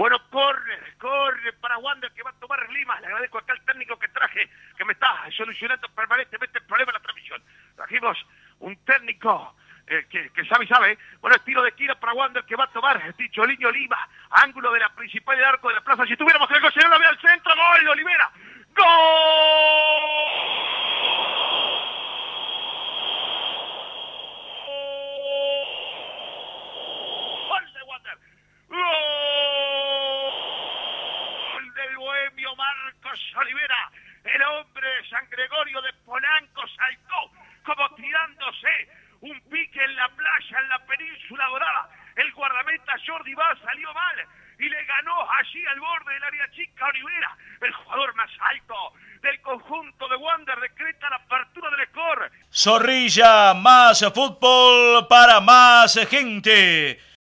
Bueno, corre para Wander que va a tomar Lima. Le agradezco acá al técnico que traje, que me está solucionando permanentemente el problema de la transmisión. Trajimos un técnico que sabe. Bueno, es tiro de esquina para Wander que va a tomar Ticholino Lima. Ángulo de la principal del arco de la plaza. Si tuviéramos el gol, señor, la ve al centro. ¡Gol de Olivera! ¡Gol! Marcos Olivera, el hombre de San Gregorio de Polanco, saltó como tirándose un pique en la playa, en la península dorada. El guardameta Jordi Vaz salió mal y le ganó allí al borde del área chica Olivera. El jugador más alto del conjunto de Wander decreta la apertura del score. Zorrilla, más fútbol para más gente.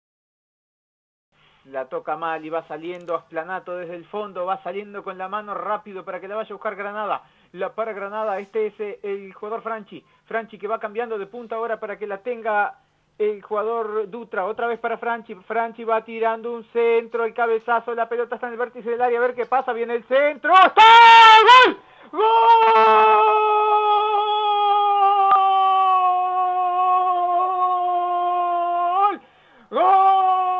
La toca mal y va saliendo Asplanato desde el fondo, va saliendo con la mano rápido para que la vaya a buscar Granada. La para Granada, este es el jugador Franchi que va cambiando de punta ahora para que la tenga el jugador Dutra. Otra vez para Franchi va tirando un centro, el cabezazo, la pelota está en el vértice del área, a ver qué pasa, viene el centro. ¡Está! ¡Gol! ¡Gol! ¡Gol!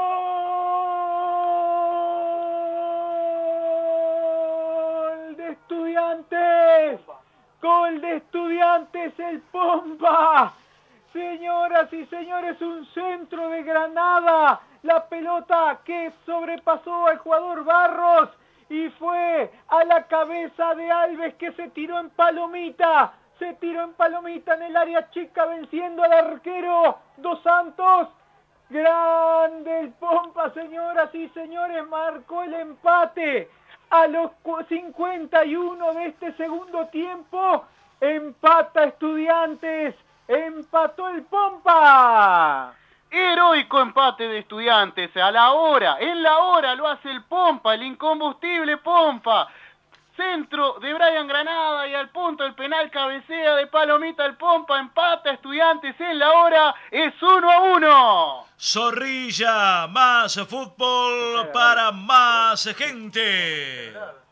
Gol de Estudiantes, el Pompa. Señoras y señores, un centro de Granada. La pelota que sobrepasó al jugador Barros y fue a la cabeza de Alves, que se tiró en palomita. Se tiró en palomita en el área chica, venciendo al arquero Dos Santos. Grande el Pompa, señoras y señores, marcó el empate. A los 51 de este segundo tiempo, empata Estudiantes, empató el Pompa. Heroico empate de Estudiantes, en la hora lo hace el Pompa, el incombustible Pompa. Centro de Brian Granada y al punto el penal cabecea de palomita el Pompa, empata Estudiantes en la hora, es 1-1. Zorrilla, más fútbol para más gente.